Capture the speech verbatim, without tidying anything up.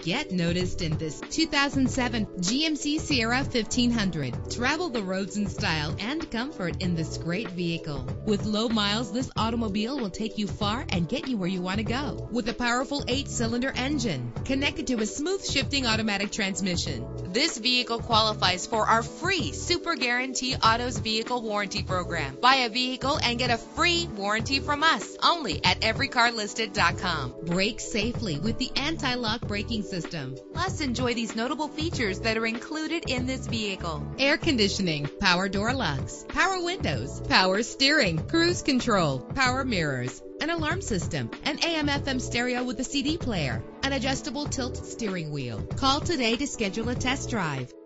Get noticed in this two thousand seven G M C Sierra fifteen hundred. Travel the roads in style and comfort in this great vehicle. With low miles, this automobile will take you far and get you where you want to go. With a powerful eight-cylinder engine connected to a smooth shifting automatic transmission, this vehicle qualifies for our free Super Guarantee Autos Vehicle Warranty Program. Buy a vehicle and get a free warranty from us only at every car listed dot com. Brake safely with the anti-lock braking system. Plus, enjoy these notable features that are included in this vehicle: air conditioning, power door locks, power windows, power steering, cruise control, power mirrors, an alarm system, an A M F M stereo with a C D player, an adjustable tilt steering wheel. Call today to schedule a test drive.